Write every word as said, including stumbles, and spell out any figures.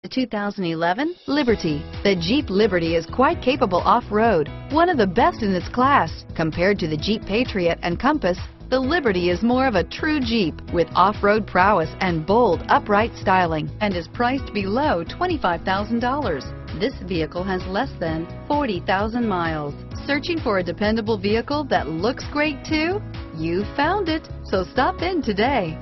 The two thousand eleven Liberty. The Jeep Liberty is quite capable off-road, one of the best in its class. Compared to the Jeep Patriot and Compass, the Liberty is more of a true Jeep with off-road prowess and bold, upright styling, and is priced below twenty-five thousand dollars. This vehicle has less than forty thousand miles. Searching for a dependable vehicle that looks great too? You found it, so stop in today.